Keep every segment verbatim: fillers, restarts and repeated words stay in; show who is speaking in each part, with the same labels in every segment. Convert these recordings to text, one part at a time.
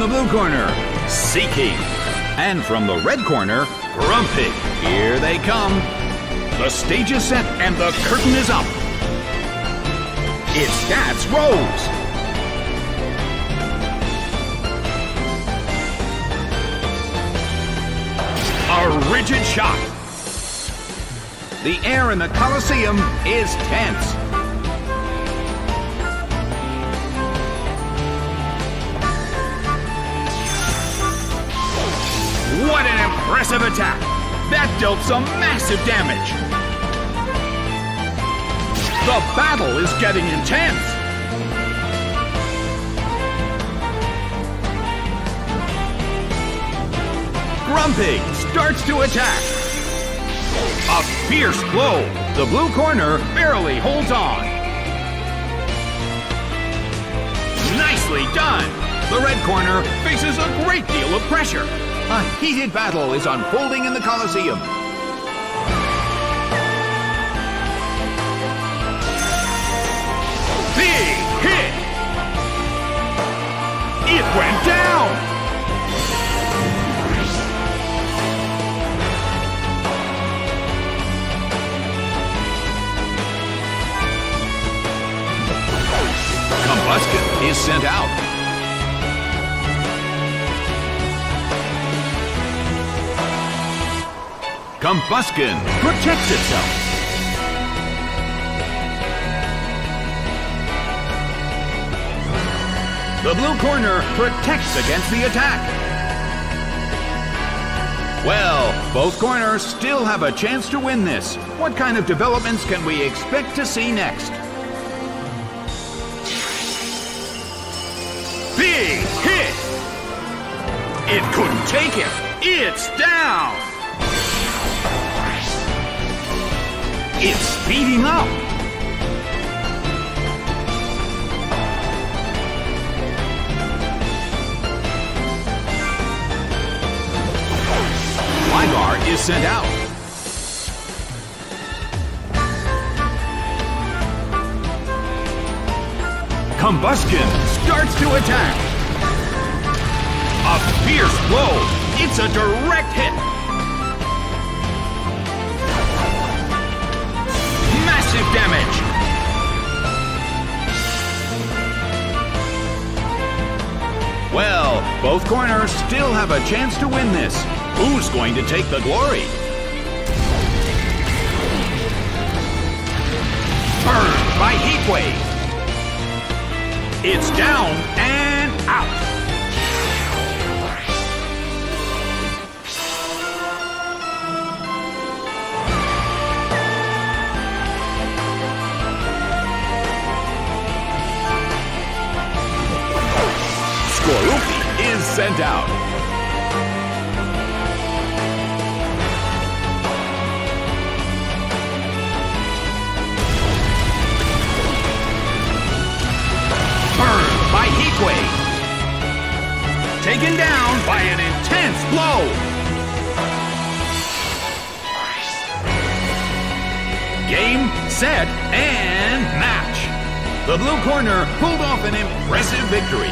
Speaker 1: the blue corner, Seeking. And from the red corner, Grumpig. Here they come. The stage is set and the curtain is up. It's Stats Rose. A rigid shot. The air in the Coliseum is tense. What an impressive attack! That dealt some massive damage. The battle is getting intense. Grumpig starts to attack. A fierce blow. The blue corner barely holds on. Nicely done. The red corner faces a great deal of pressure. A heated battle is unfolding in the Coliseum. Big hit! It went down! Combusken is sent out. Combusken protects itself. The blue corner protects against the attack. Well, both corners still have a chance to win this. What kind of developments can we expect to see next? Big hit! It couldn't take it. It's down! It's speeding up! Gligar is sent out. Combusken starts to attack. A fierce blow. It's a direct hit. Massive damage. Well, both corners still have a chance to win this. Who's going to take the glory? Burned by Heatwave. It's down and out. Skorupi is sent out. Burned by Heatwave. Taken down by an intense blow. Game, set, and match. The blue corner pulled off an impressive victory.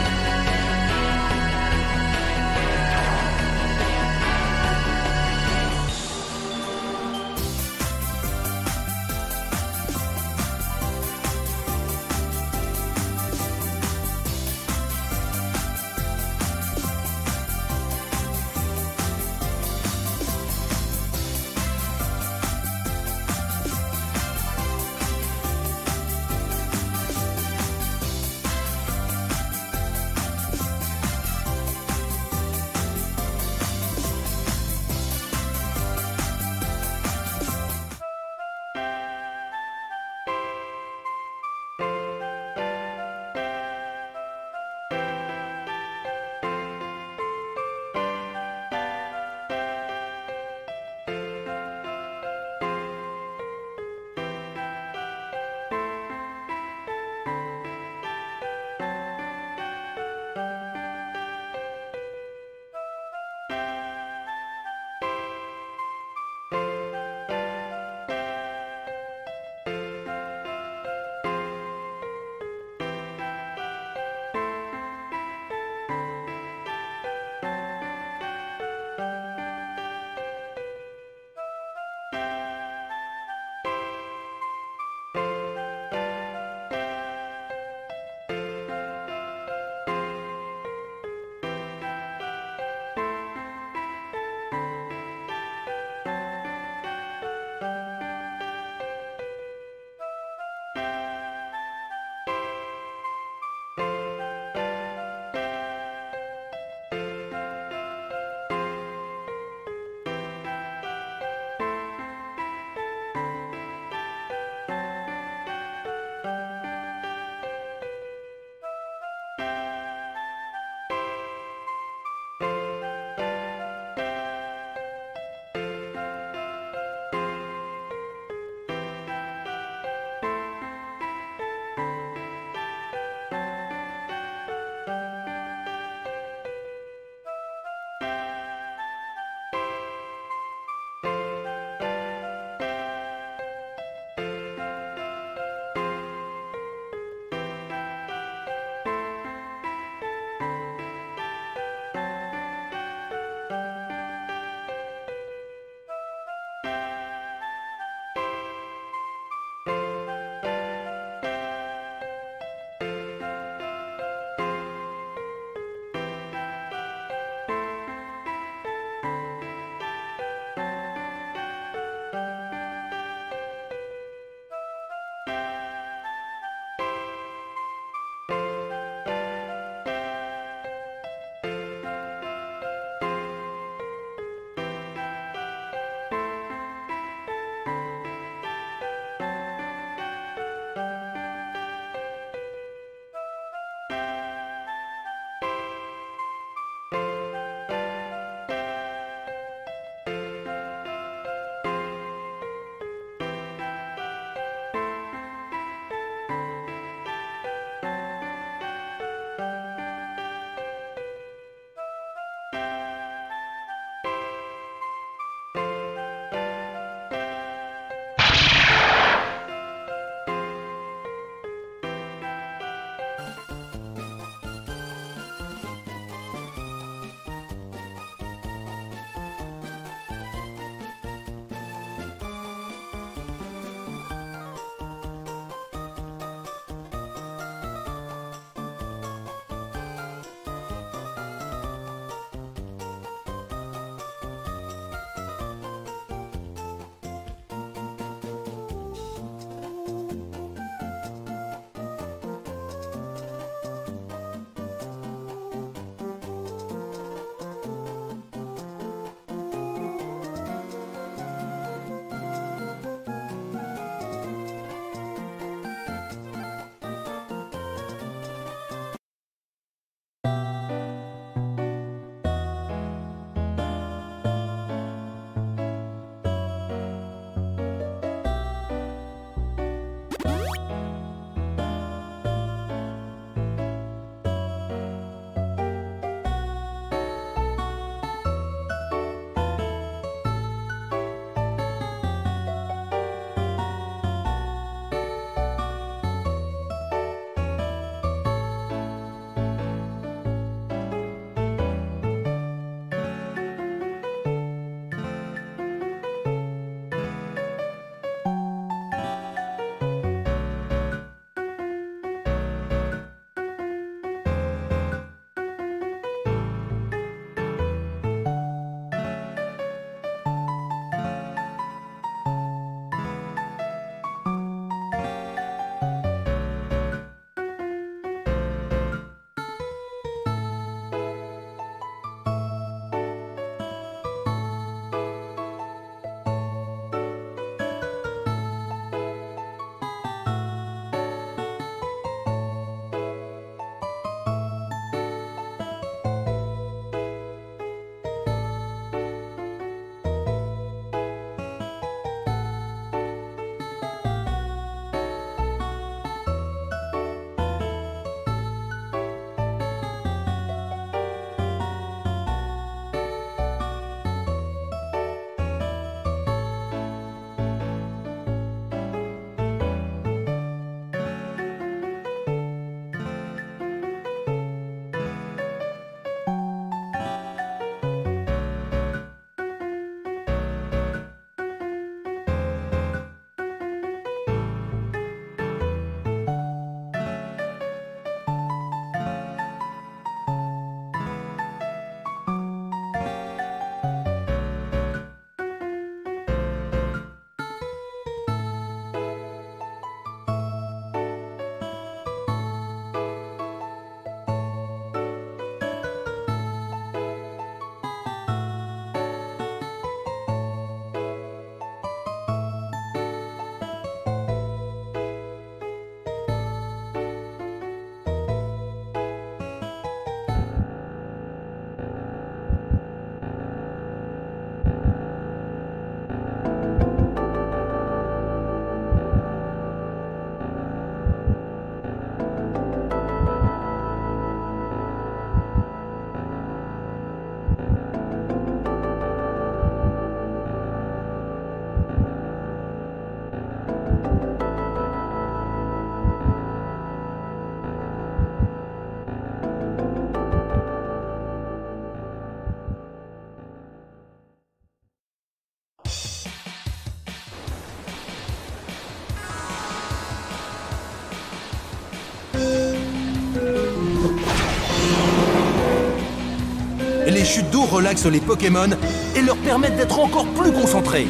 Speaker 2: chutes d'eau relaxent les Pokémon et leur permettent d'être encore plus concentrés.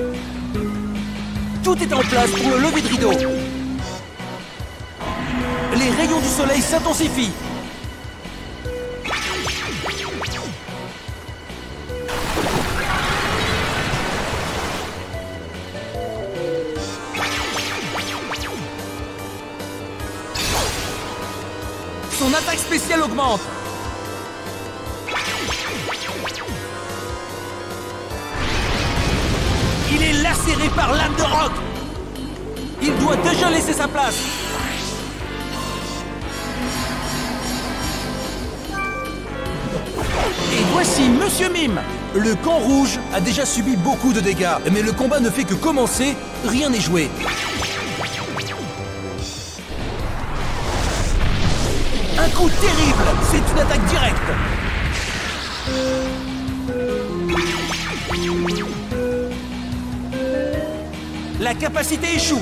Speaker 2: Tout est en place pour le lever de rideau. Les rayons du soleil s'intensifient. Son attaque spéciale augmente. Il est lacéré par l'âme de roc. Il doit déjà laisser sa place. Et voici Monsieur Mime. Le camp rouge a déjà subi beaucoup de dégâts, mais le combat ne fait que commencer, rien n'est joué. Un coup terrible, c'est une attaque directe. La capacité échoue.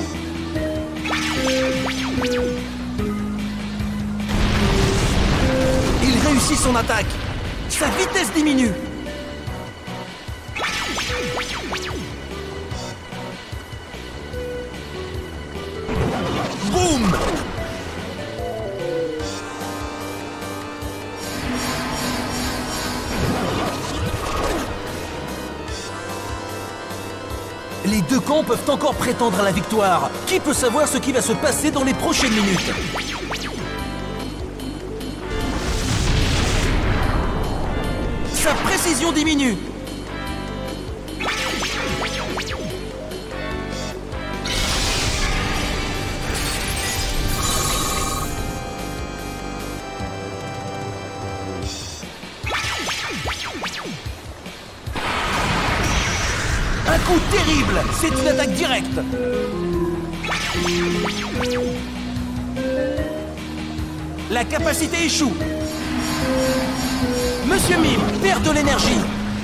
Speaker 2: Il réussit son attaque. Sa vitesse diminue. Boum! Les deux camps peuvent encore prétendre à la victoire. Qui peut savoir ce qui va se passer dans les prochaines minutes? Sa précision diminue. Un coup terrible, c'est une attaque directe. La capacité échoue. Monsieur Mime perd de l'énergie.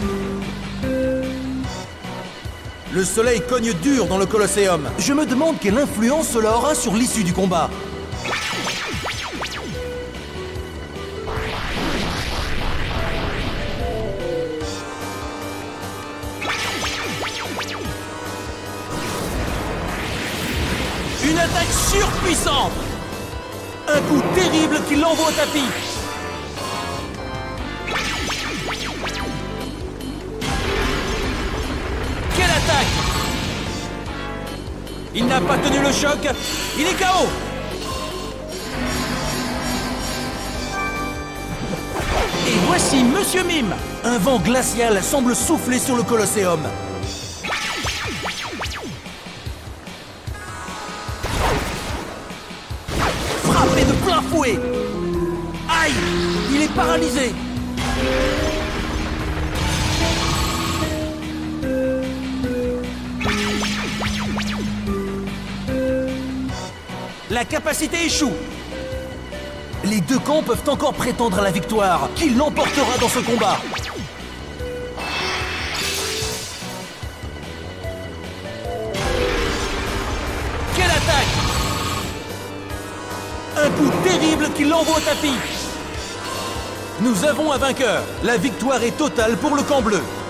Speaker 2: Le soleil cogne dur dans le Colosseum. Je me demande quelle influence cela aura sur l'issue du combat. Une attaque surpuissante. Un coup terrible qui l'envoie au tapis. Quelle attaque! Il n'a pas tenu le choc. Il est K O. Et voici Monsieur Mime. Un vent glacial semble souffler sur le Colosseum. Frappé de plein fouet. Aïe! Il est paralysé. La capacité échoue. Les deux camps peuvent encore prétendre à la victoire. Qui l'emportera dans ce combat? Quelle attaque! Un coup terrible qui l'envoie au tapis. Nous avons un vainqueur. La victoire est totale pour le camp bleu.